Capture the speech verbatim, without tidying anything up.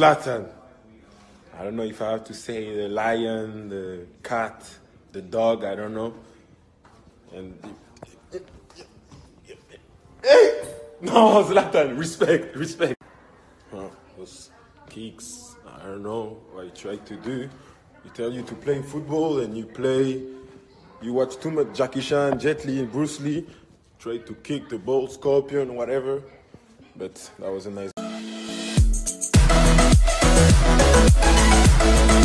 Zlatan. I don't know if I have to say the lion, the cat, the dog, I don't know. And no, Zlatan, respect, respect. Huh, those kicks, I don't know what you try to do. You tell you to play football and you play, you watch too much Jackie Chan, Jet Li, and Bruce Lee, try to kick the ball, scorpion, whatever. But that was a nice